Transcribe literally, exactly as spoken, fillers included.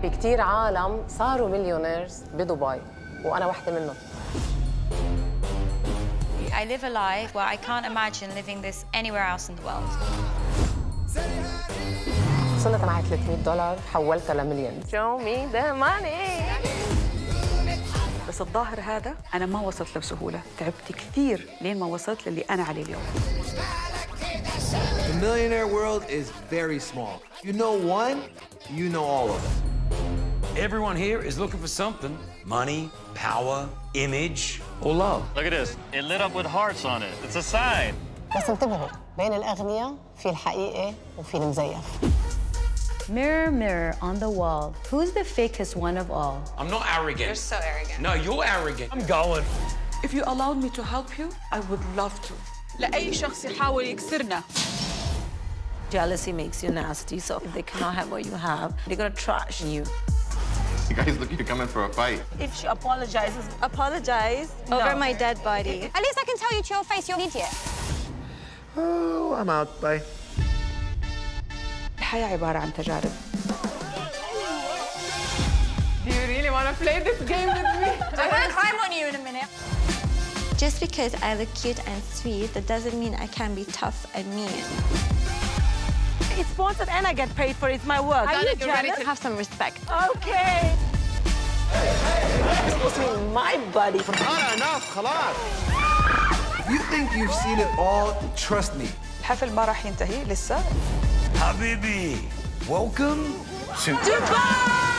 في كتير عالم صاروا مليونيرز بدبي وأنا واحدة منهم. I live a life where I can't imagine living this anywhere else in the world. وصلت معي ثلاثمية دولار حولتها لمليون. Show me the money. بس الظاهر هذا أنا ما وصلت له بسهولة، تعبت كثير لين ما وصلت للي أنا عليه اليوم. The millionaire world is very small. You know one, you know all of them. Everyone here is looking for something. Money, power, image, or love. Look at this. It lit up with hearts on it. It's a sign. بس انتبهوا، بين الأغنياء في الحقيقة وفي المزيف. Mirror, mirror on the wall, who's the fakest one of all? I'm not arrogant. You're so arrogant. No, you're arrogant. I'm going. If you allowed me to help you, I would love to. لأي شخص يحاول يكسرنا. Jealousy makes you nasty, so if they cannot have what you have, they're gonna trash you. You guys look like you're coming for a fight. If she apologizes, Apologize over my dead body. At least I can tell you to your face you're an idiot. Oh, I'm out. Bye. الحياة عبارة عن تجارب. Do you really want to play this game with me? I'm gonna climb on you in a minute. Just because I look cute and sweet, that doesn't mean I can be tough and mean. it's sponsored and I get paid for it. It's my work. Are you ready to have some respect? Okay. It's supposed to be my body. Not enough, خلاص. You think you've seen it all? Trust me. الحفل ما راح ينتهي لسه. Habibi, welcome to Dubai!